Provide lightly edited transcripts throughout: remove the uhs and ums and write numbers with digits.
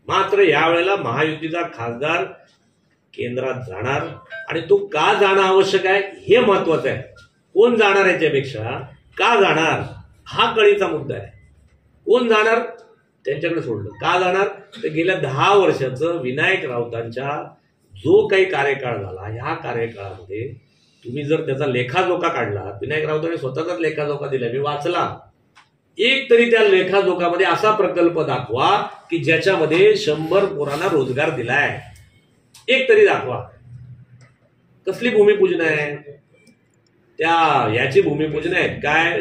मात्र यावेळेला महायुतीचा खासदार केंद्रात जाणार आणि तो का जाणं आवश्यक आहे हे महत्वाचं आहे. कोण जाणार याच्यापेक्षा का जाणार हा कळीचा मुद्दा आहे. कोण जाणार त्यांच्याकडे सोडलं. का जाणार तर गेल्या 10 वर्षाचं विनायक राऊतांच्या जो काही कार्यकाळ झाला ह्या कार्यकाळामध्ये तुम्ही जर त्याचा लेखाजोखा काढला, विनायक राऊतांनी स्वतःचाच लेखाजोखा दिला, मी वाचला. एक तरी त्या लेखाजोखामध्ये असा प्रकल्प दाखवा की ज्याच्यामध्ये 100 पोरांना रोजगार दिलाय. एक तरी दाखवा. कसली भूमिपूजन आहे? त्या याची भूमिपूजन आहे काय,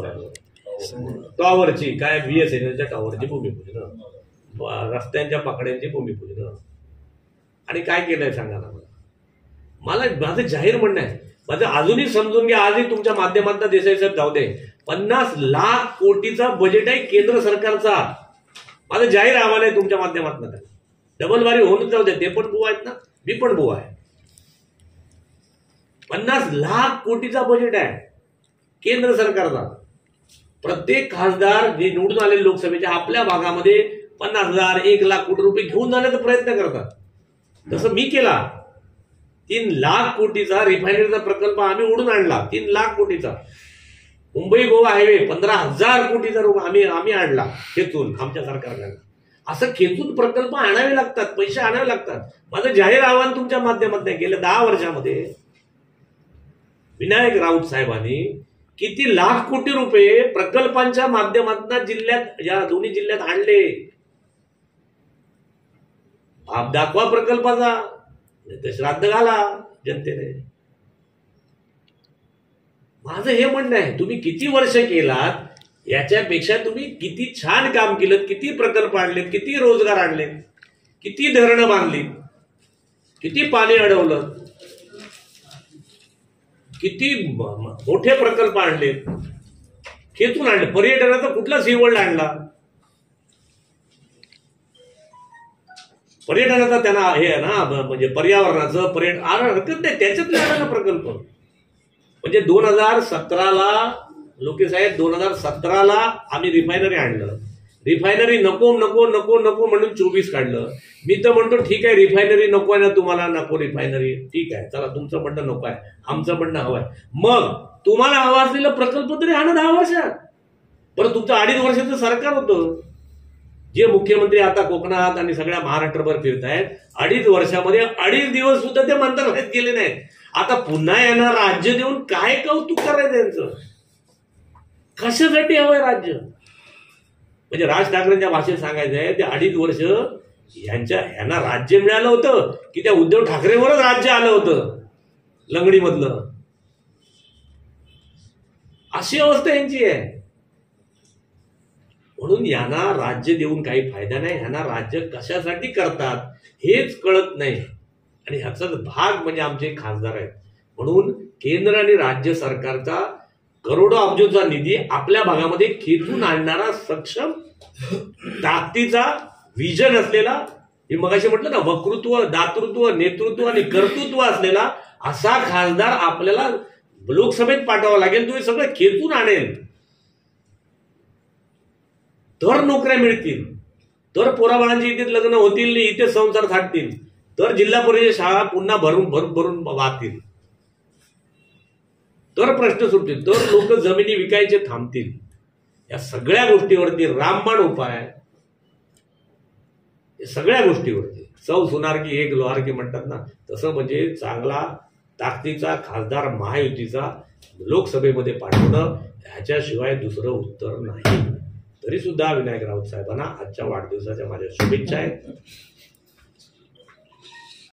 टॉवरची काय, BSNLच्या टॉवरची भूमिपूजन, रस्त्यांच्या पाकड्यांची भूमिपूजन. आणि काय केलंय सांगा ना मला. माझं जाहीर म्हणणं आहे, माझं अजूनही समजून घ्या. आजही तुमच्या माध्यमातून देसाई साहेब जाऊ दे, 50 लाख कोटीचा बजेट आहे केंद्र सरकारचा. माझं जाहीर आव्हान आहे तुमच्या माध्यमातून. डबल बारी होऊन जाऊ दे, ते पण बुवा आहेत ना, मी पण बुवा आहे. 50 लाख कोटीचा बजेट आहे केंद्र सरकारचा. प्रत्येक खासदार जे निवडून आले लोकसभेच्या आपल्या भागामध्ये 50,000 1 लाख कोटी रुपये घेऊन जाण्याचा प्रयत्न करतात. तसं मी केला. 3 लाख कोटीचा रिफायनरीचा प्रकल्प आम्ही ओढून आणला. 3 लाख कोटीचा मुंबई गोवा हायवे 15,000 कोटीचा आम्ही आणला खेचून आमच्या सरकारने. असं खेचून प्रकल्प आणावे लागतात, पैसे आणावे लागतात. माझं जाहीर आव्हान तुमच्या माध्यमातून आहे, गेल्या 10 वर्षामध्ये विनायक राऊत साहेबांनी किती लाख कोटी रुपये प्रकल्पांच्या माध्यमातून जिल्ह्यात, या दोन्ही जिल्ह्यात आणले. भाग दाखवा प्रकल्पाचा, श्राद्ध घाला जनतेने. माझं हे म्हणणं आहे, तुम्ही किती वर्ष केलात याच्यापेक्षा तुम्ही किती छान काम केलं, किती प्रकल्प आणलेत, किती रोजगार आणले, किती धरणं बांधली, किती पाणी अडवलं, किती मोठे प्रकल्प आणले, खेचून आणले. पर्यटनाचा कुठला सीवर्ल्ड आणला? पर्यटनाचा त्यांना हे आहे ना, म्हणजे पर्यावरणाचं पर्यटन हरकत नाही, त्याच्यातले आणला प्रकल्प. म्हणजे 2017ला लोके साहेब 2017ला आम्ही रिफायनरी आणलं. रिफायनरी नको नको नको नको म्हणून 24 काढलं. मी तर म्हणतो ठीक आहे, रिफायनरी नको आहे ना तुम्हाला, नको रिफायनरी, ठीक आहे, चला तुमचं म्हणणं नको आहे, आमचं म्हणणं हवं आहे. मग तुम्हाला हवा असलेला प्रकल्प तरी आणा 10 वर्षात. बरं, तुमचं 2.5 वर्षाचं सरकार होतं. जे मुख्यमंत्री आता कोकणात आणि सगळ्या महाराष्ट्रभर फिरतायत, 2.5 वर्षामध्ये 2.5 दिवस सुद्धा ते मंत्रालयात गेले नाहीत. आता पुन्हा यांना राज्य देऊन काय कौतुक करायचं त्यांचं? कशासाठी हवंय राज्य? म्हणजे राज ठाकरेंच्या भाषेत सांगायचं आहे, ते 2.5 वर्ष यांना राज्य मिळालं होतं की त्या उद्धव ठाकरेवरच राज्य आलं होतं लंगडीमधलं. अशी अवस्था यांची आहे. म्हणून यांना राज्य देऊन काही फायदा नाही. यांना राज्य कशासाठी करतात हेच कळत नाही. आणि ह्याचाच भाग म्हणजे आमचे खासदार आहेत. म्हणून केंद्र आणि राज्य सरकारचा करोडो अब्जोचा निधी आपल्या भागामध्ये खेचून आणणारा सक्षम, ताकदीचा, विजन असलेला, मी मगाशी म्हटलं ना, वक्तृत्व, दातृत्व, नेतृत्व आणि कर्तृत्व असलेला असा खासदार आपल्याला लोकसभेत पाठवावा लागेल. तो हे सगळं खेचून आणेल तर नोकऱ्या मिळतील, तर पोराबाळांची इथे लग्न होतील, इथे संसार थाटतील, तर जिल्हा परिषद शाळा पुन्हा भरून भरून वाहतील, तर प्रश्न सुटतील, तर लोक जमिनी विकायचे थांबतील. या सगळ्या गोष्टीवरती रामबाण उपाय आहे. या सगळ्या गोष्टीवरती सौ सुनार की एक लोहार की म्हणतात ना, तसं म्हणजे चांगला ताकदीचा खासदार महायुतीचा लोकसभेमध्ये पाठवणं, ह्याच्याशिवाय दुसरं उत्तर नाही. तरी सुद्धा विनायक राऊत साहेबांना आजच्या वाढदिवसाच्या माझ्या शुभेच्छा आहेत.